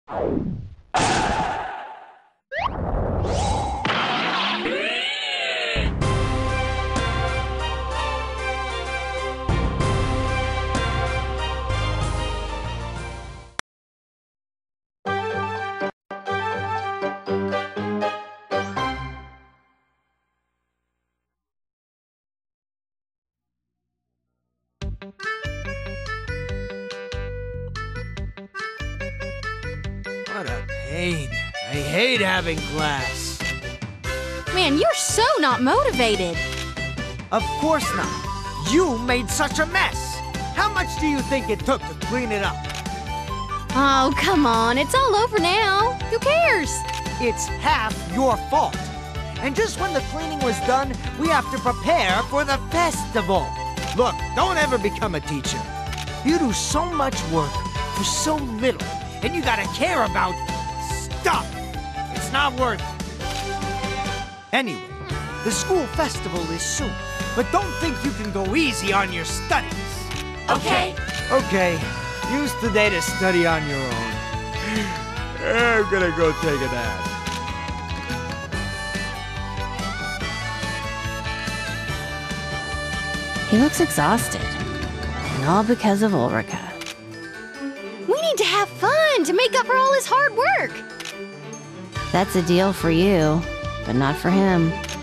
What a pain. I hate having class. Man, you're so not motivated. Of course not. You made such a mess. How much do you think it took to clean it up? Oh, come on. It's all over now. Who cares? It's half your fault. And just when the cleaning was done, we have to prepare for the festival. Look, don't ever become a teacher. You do so much work for so little, and you gotta care about stuff. It's not worth it. Anyway, the school festival is soon, but don't think you can go easy on your studies. Okay. Okay, use today to study on your own. I'm gonna go take a nap. He looks exhausted. And all because of Ulrika. We need to have fun to make up for all his hard work. That's a deal for you, but not for him.